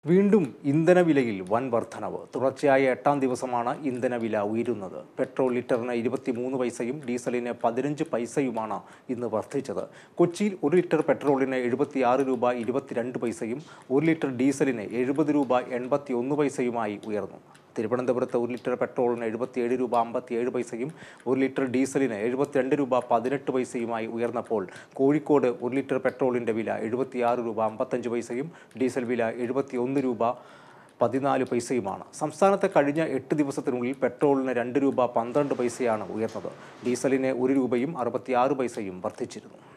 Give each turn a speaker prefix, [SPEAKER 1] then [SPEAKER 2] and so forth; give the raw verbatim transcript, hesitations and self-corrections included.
[SPEAKER 1] വീണ്ടും ഇന്ധനവിലയിൽ വൻ വർധനവ്. തുടർച്ചയായ എട്ടാം ദിവസമാണ് ഇന്ധനവില ഉയരുന്നത്. പെട്രോൾ ലിറ്ററിന് ഇരുപത്തിമൂന്ന് പൈസയും ഡീസലിന് പതിനഞ്ച് പൈസയുമാണ് ഇന്ന് വർദ്ധിച്ചത്. കൊച്ചിയിൽ ഒരു ലിറ്റർ പെട്രോളിന് എഴുപത്തിയാറ് രൂപ ഇരുപത്തിരണ്ട് പൈസയും ഒരു ലിറ്റർ ഡീസലിന് എഴുപത് രൂപ എൺപത്തി ഒന്ന് പൈസയുമായി ഉയർന്നു. തിരുവനന്തപുരത്ത് ഒരു ലിറ്റർ പെട്രോളിന് എഴുപത്തിയേഴ് രൂപ അമ്പത്തിയേഴ് പൈസയും ഒരു ലിറ്റർ ഡീസലിന് എഴുപത്തിരണ്ട് രൂപ പതിനെട്ട് പൈസയുമായി ഉയർന്നപ്പോൾ കോഴിക്കോട് ഒരു ലിറ്റർ പെട്രോളിൻ്റെ വില എഴുപത്തിയാറ് രൂപ അമ്പത്തഞ്ച് പൈസയും ഡീസൽ വില എഴുപത്തി ഒന്ന് രൂപ പതിനാല് പൈസയുമാണ്. സംസ്ഥാനത്ത് കഴിഞ്ഞ എട്ട് ദിവസത്തിനുള്ളിൽ പെട്രോളിന് രണ്ട് രൂപ പന്ത്രണ്ട് പൈസയാണ് ഉയർന്നത്. ഡീസലിന് ഒരു രൂപയും അറുപത്തിയാറ് പൈസയും വർദ്ധിച്ചിരുന്നു.